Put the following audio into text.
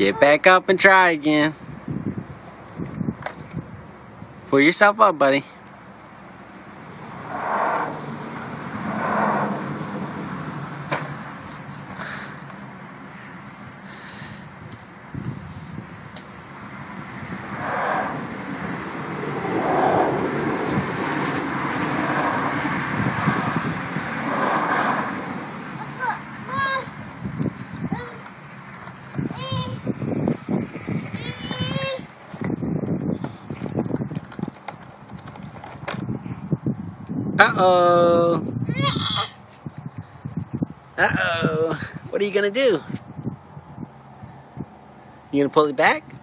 Get back up and try again. Pull yourself up, buddy. Uh-oh. Uh-oh. What are you gonna do? You gonna pull it back?